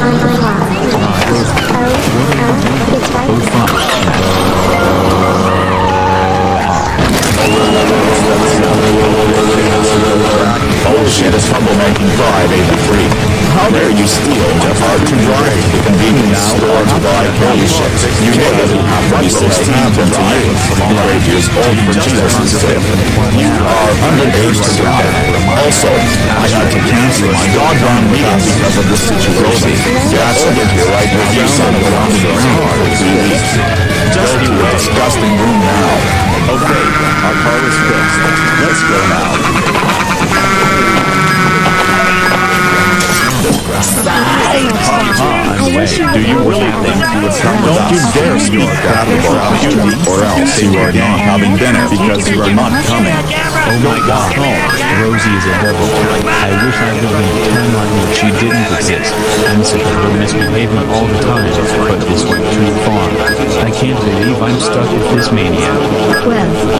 Bullshit is troublemaking 583. How dare you steal just hard to drive the convenience store to buy candy ships? You know that you have to be 16 to drive. 8 years old for Jesus' sake. You are underage to drive. Also, I had to cancel my doggone meeting because of this situation. You have to get here right with you son of a car for 3 weeks. Go to a disgusting room now. Okay, our car is fixed. Let's go now. Do you really think you would come? Don't you dare speak that about beauty, or else you are not having dinner because you are not coming. Oh my God, Rosie is a devil. I wish I lived in a timeline where she didn't exist. I'm sick of her misbehaving all the time, but this went too far. I can't believe I'm stuck with this maniac. Well.